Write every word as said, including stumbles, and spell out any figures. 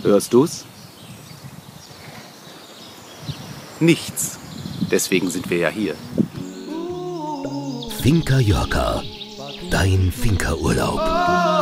Hörst du's? Nichts. Deswegen sind wir ja hier. Finca Yorca, dein Finca-Urlaub.